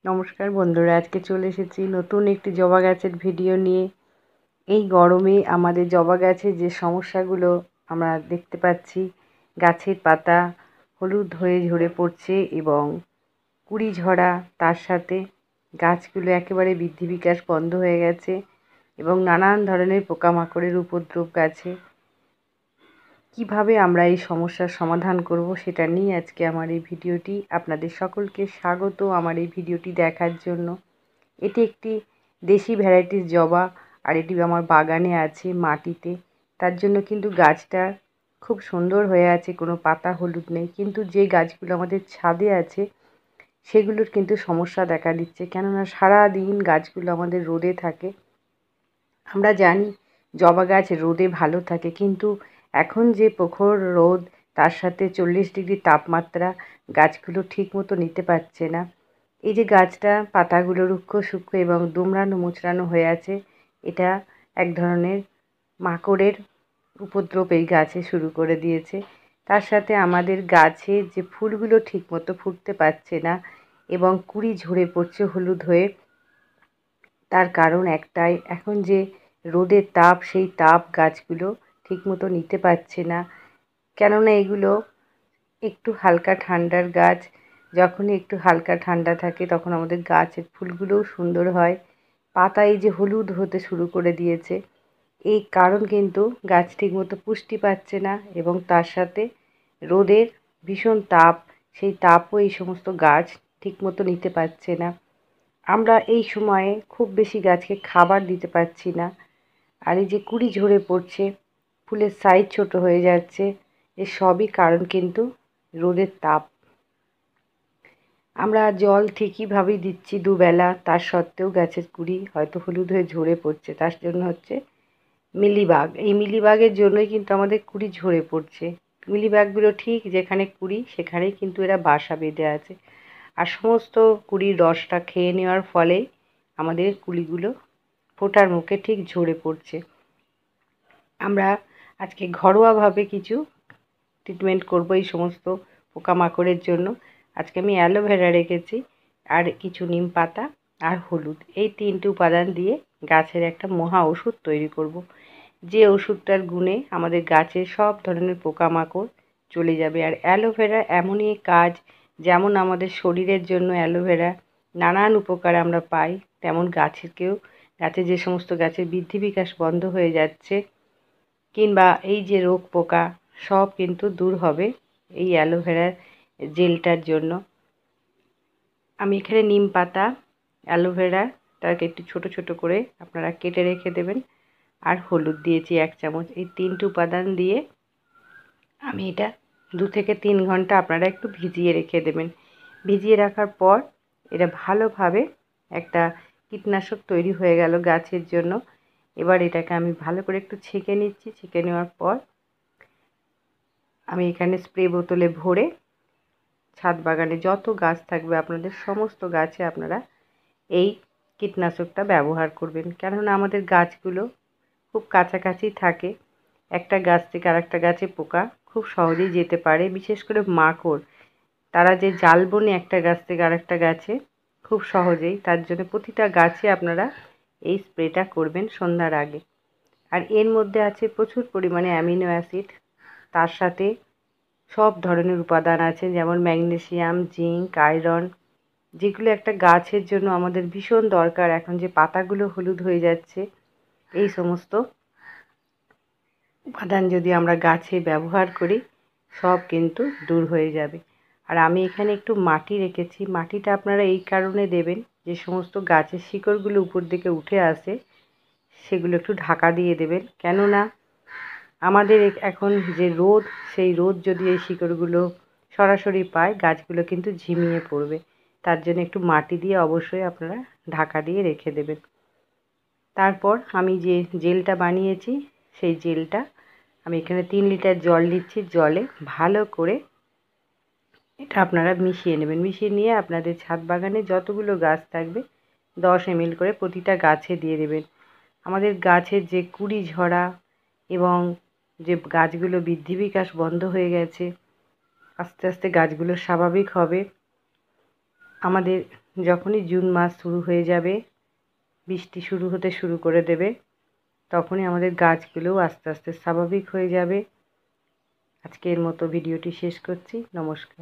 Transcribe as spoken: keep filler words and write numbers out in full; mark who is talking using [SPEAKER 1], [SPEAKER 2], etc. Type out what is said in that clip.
[SPEAKER 1] নমস্কার বন্ধুরা, আজকে চলে এসেছি নতুন একটি জবা গাছের ভিডিও নিয়ে। এই গরমে আমাদের জবা গাছে যে সমস্যাগুলো আমরা দেখতে পাচ্ছি, গাছের পাতা হলুদ হয়ে ঝরে পড়ছে এবং কুড়ি ঝরা, তার সাথে গাছগুলো একেবারে বৃদ্ধি বিকাশ বন্ধ হয়ে গেছে এবং নানান ধরনের পোকামাকড়ের উপদ্রব গাছে। কিভাবে আমরা এই সমস্যার সমাধান করব সেটা নিয়ে আজকে আমার এই ভিডিওটি। আপনাদের সকলকে স্বাগত আমার এই ভিডিওটি দেখার জন্য। এটি একটি দেশি ভ্যারাইটিস জবা, আর এটি আমার বাগানে আছে মাটিতে। তার জন্য কিন্তু গাছটা খুব সুন্দর হয়ে আছে, কোনো পাতা হলুদ নেই। কিন্তু যে গাছগুলো আমাদের ছাদে আছে সেগুলোর কিন্তু সমস্যা দেখা দিচ্ছে, কেননা সারা দিন গাছগুলো আমাদের রোদে থাকে। আমরা জানি জবা গাছ রোদে ভালো থাকে, কিন্তু এখন যে প্রখর রোদ, তার সাথে চল্লিশ ডিগ্রি তাপমাত্রা, গাছগুলো ঠিক মতো নিতে পারছে না। এই যে গাছটা পাতাগুলো রুক্ষ সূক্ষ্ম এবং দুমড়ানো মুচড়ানো হয়ে আছে, এটা এক ধরনের মাকড়ের উপদ্রব এই গাছে শুরু করে দিয়েছে। তার সাথে আমাদের গাছে যে ফুলগুলো ঠিক মতো ফুটতে পারছে না এবং কুঁড়ি ঝরে পড়ছে হলুদ হয়ে, তার কারণ একটাই, এখন যে রোদের তাপ, সেই তাপ গাছগুলো ঠিকমতো নিতে পারছে না। কেননা এগুলো একটু হালকা ঠান্ডার গাছ। যখনই একটু হালকা ঠান্ডা থাকে তখন আমাদের গাছের ফুলগুলোও সুন্দর হয়। পাতা এই যে হলুদ হতে শুরু করে দিয়েছে, এই কারণ কিন্তু গাছ ঠিকমতো পুষ্টি পাচ্ছে না এবং তার সাথে রোদের ভীষণ তাপ, সেই তাপও এই সমস্ত গাছ ঠিকমতো নিতে পারছে না। আমরা এই সময়ে খুব বেশি গাছকে খাবার দিতে পারছি না। আর এই যে কুঁড়ি ঝরে পড়ছে, ফুলের সাইজ ছোট হয়ে যাচ্ছে, এর সবই কারণ কিন্তু রোদের তাপ। আমরা জল ঠিকইভাবেই দিচ্ছি দুবেলা, তার সত্ত্বেও গাছের কুঁড়ি হয়তো হলুদ হয়ে ঝরে পড়ছে। তার জন্য হচ্ছে মিলিবাগ। এই মিলিবাগের জন্যই কিন্তু আমাদের কুঁড়ি ঝরে পড়ছে। মিলিবাগগুলো ঠিক যেখানে কুঁড়ি, সেখানেই কিন্তু এরা বাসা বেঁধে আছে, আর সমস্ত কুঁড়ির রসটা খেয়ে নেওয়ার ফলে আমাদের কুঁড়িগুলো ফোটার মুখে ঠিক ঝরে পড়ছে। আমরা আজকে ঘরোয়াভাবে কিছু ট্রিটমেন্ট করব এই সমস্ত পোকামাকড়ের জন্য। আজকে আমি অ্যালোভেরা রেখেছি, আর কিছু নিম পাতা আর হলুদ, এই তিনটি উপাদান দিয়ে গাছের একটা মহা ওষুধ তৈরি করব, যে ওষুধটার গুণে আমাদের গাছের সব ধরনের পোকামাকড় চলে যাবে। আর অ্যালোভেরা এমনই কাজ, যেমন আমাদের শরীরের জন্য অ্যালোভেরা নানান উপকার আমরা পাই, তেমন গাছেরকেও, গাছে যে সমস্ত গাছের বৃদ্ধি বিকাশ বন্ধ হয়ে যাচ্ছে কিংবা এই যে রোগ পোকা, সব কিন্তু দূর হবে এই অ্যালোভেরার জেলটার জন্য। আমি এখানে নিম পাতা, অ্যালোভেরা তাকে একটু ছোট ছোট করে আপনারা কেটে রেখে দেবেন, আর হলুদ দিয়েছি এক চামচ। এই তিনটি উপাদান দিয়ে আমি এটা দু থেকে তিন ঘন্টা আপনারা একটু ভিজিয়ে রেখে দেবেন। ভিজিয়ে রাখার পর এটা ভালোভাবে একটা কীটনাশক তৈরি হয়ে গেল গাছের জন্য। এবার এটাকে আমি ভালো করে একটু ছেঁকে নিচ্ছি। ছেঁকে নেওয়ার পর আমি এখানে স্প্রে বোতলে ভরে ছাদ বাগানে যত গাছ থাকবে আপনাদের, সমস্ত গাছে আপনারা এই কীটনাশকটা ব্যবহার করবেন। কেননা আমাদের গাছগুলো খুব কাছাকাছি থাকে, একটা গাছ থেকে আরেকটা গাছে পোকা খুব সহজেই যেতে পারে, বিশেষ করে মাকড়, তারা যে জাল বোনে একটা গাছ থেকে আরেকটা গাছে খুব সহজেই। তার জন্য প্রতিটা গাছে আপনারা এই স্প্রেটা করবেন সন্ধ্যার আগে। আর এর মধ্যে আছে প্রচুর পরিমাণে অ্যামিনো অ্যাসিড, তার সাথে সব ধরনের উপাদান আছে, যেমন ম্যাগনেসিয়াম, জিঙ্ক, আয়রন, যেগুলো একটা গাছের জন্য আমাদের ভীষণ দরকার। এখন যে পাতাগুলো হলুদ হয়ে যাচ্ছে, এই সমস্ত উপাদান যদি আমরা গাছে ব্যবহার করি, সব কিন্তু দূর হয়ে যাবে। আর আমি এখানে একটু মাটি রেখেছি। মাটিটা আপনারা এই কারণে দেবেন, যে সমস্ত গাছের শিকড়গুলো উপর দিকে উঠে আসে সেগুলো একটু ঢাকা দিয়ে দেবেন। কেননা আমাদের এখন যে রোদ, সেই রোদ যদি এই শিকড়গুলো সরাসরি পায়, গাছগুলো কিন্তু ঝিমিয়ে পড়বে। তার জন্য একটু মাটি দিয়ে অবশ্যই আপনারা ঢাকা দিয়ে রেখে দেবেন। তারপর আমি যে জেলটা বানিয়েছি, সেই জেলটা আমি এখানে তিন লিটার জল দিচ্ছি। জলে ভালো করে এটা আপনারা মিশিয়ে নেবেন। মিশিয়ে নিয়ে আপনাদের ছাদ বাগানে যতগুলো গাছ থাকবে দশ এমএল করে প্রতিটা গাছে দিয়ে দেবেন। আমাদের গাছের যে কুঁড়ি ঝরা এবং যে গাছগুলো বৃদ্ধি বিকাশ বন্ধ হয়ে গেছে, আস্তে আস্তে গাছগুলো স্বাভাবিক হবে। আমাদের যখনই জুন মাস শুরু হয়ে যাবে, বৃষ্টি শুরু হতে শুরু করে দেবে, তখনই আমাদের গাছগুলোও আস্তে আস্তে স্বাভাবিক হয়ে যাবে। আজকের মতো ভিডিওটি শেষ করছি। নমস্কার।